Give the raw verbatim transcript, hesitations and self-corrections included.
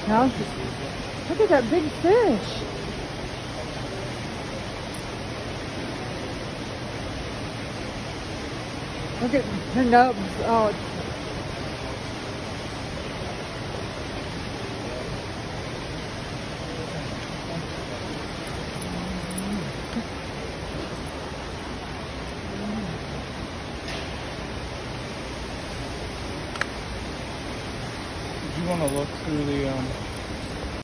Now, look at that big fish. Look at her nubs. Oh, You want to look through the um